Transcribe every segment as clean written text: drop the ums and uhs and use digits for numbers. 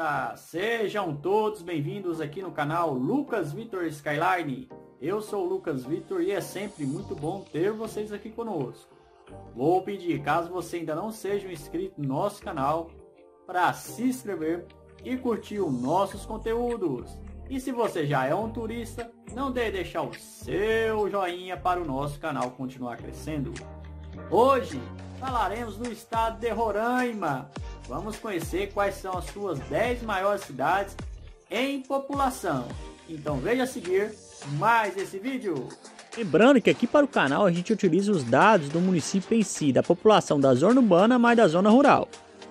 malta! Sejam todos bem-vindos aqui no canal Lucas Vitor Skyline. Eu sou o Lucas Vitor e é sempre muito bom ter vocês aqui conosco. Vou pedir, caso você ainda não seja um inscrito no nosso canal, para se inscrever e curtir os nossos conteúdos. E se você já é um turista, não deixe de deixar o seu joinha para o nosso canal continuar crescendo. Hoje falaremos do estado de Roraima. Vamos conhecer quais são as suas 10 maiores cidades em população. Então veja a seguir mais esse vídeo. Lembrando que aqui para o canal a gente utiliza os dados do município em si, da população da zona urbana mais da zona rural.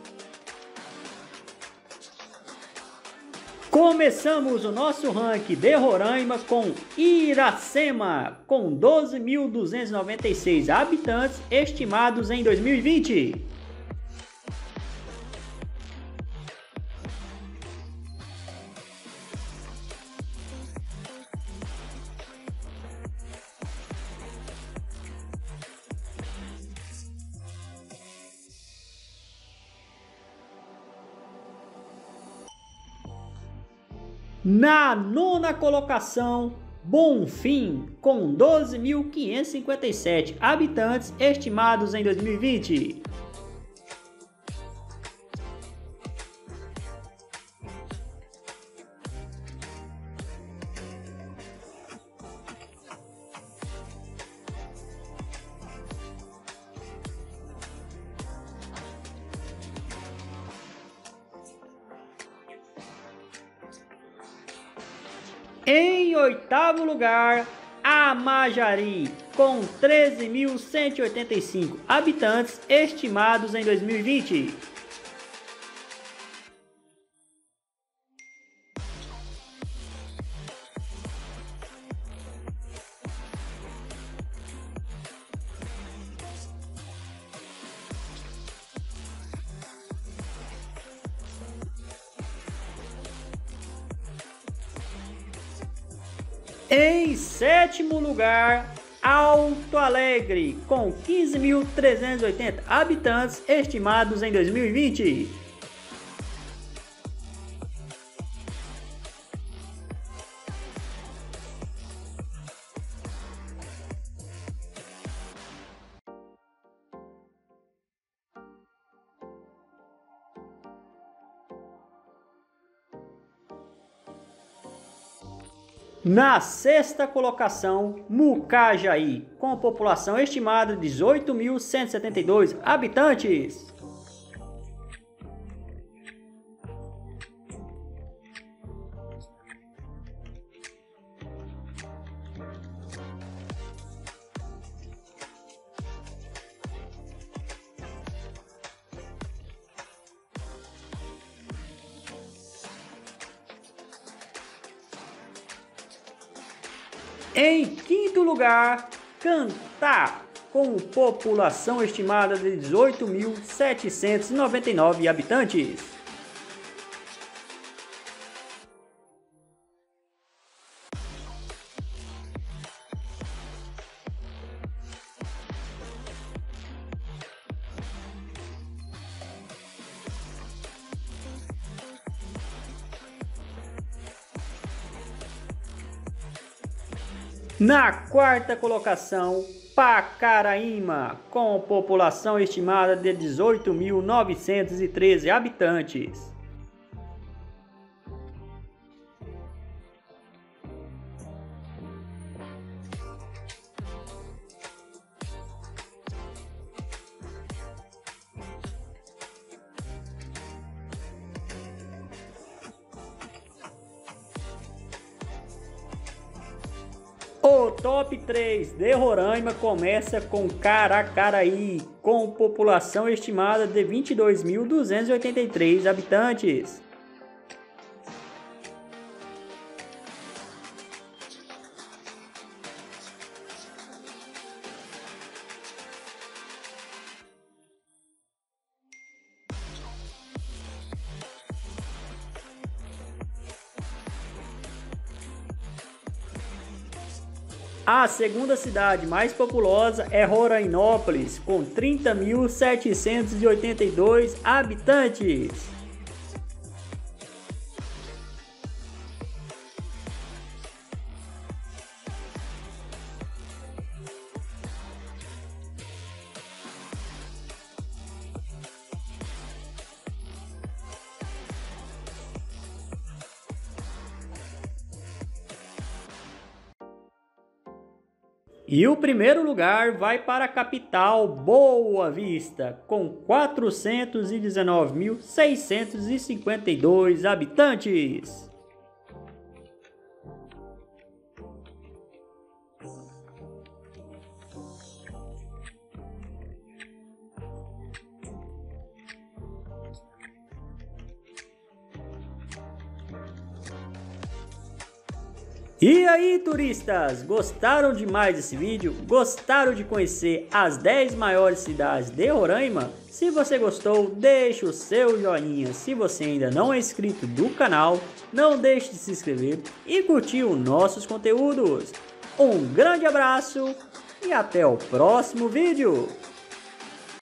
Começamos o nosso ranking de Roraima com Iracema, com 12.296 habitantes estimados em 2020. Na nona colocação, Bonfim, com 12.557 habitantes estimados em 2020. Em oitavo lugar, Amajari, com 13.185 habitantes estimados em 2020. Em sétimo lugar, Alto Alegre, com 15.380 habitantes estimados em 2020. Na sexta colocação, Mucajaí, com população estimada de 18.172 habitantes. Em quinto lugar, Cantá, com população estimada de 18.799 habitantes. Na quarta colocação, Pacaraíma, com população estimada de 18.913 habitantes. O top 3 de Roraima começa com Caracaraí, com população estimada de 22.283 habitantes. A segunda cidade mais populosa é Rorainópolis, com 30.782 habitantes. E o primeiro lugar vai para a capital, Boa Vista, com 419.652 habitantes. E aí, turistas, gostaram demais desse vídeo? Gostaram de conhecer as 10 maiores cidades de Roraima? Se você gostou, deixe o seu joinha. Se você ainda não é inscrito do canal, não deixe de se inscrever e curtir os nossos conteúdos. Um grande abraço e até o próximo vídeo!